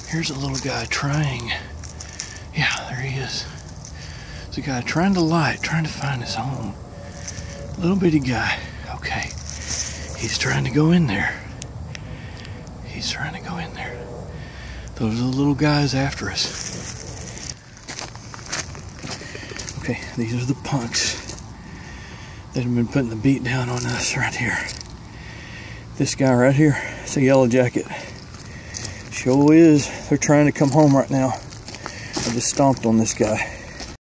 Here's a little guy trying. Yeah, there he is. It's a guy trying to light, trying to find his home. Little bitty guy. Okay. He's trying to go in there. He's trying to go in there. Those are the little guys after us. Okay, these are the punks that have been putting the beat down on us right here. This guy right here, it's a yellow jacket. Sure is. They're trying to come home right now. I just stomped on this guy.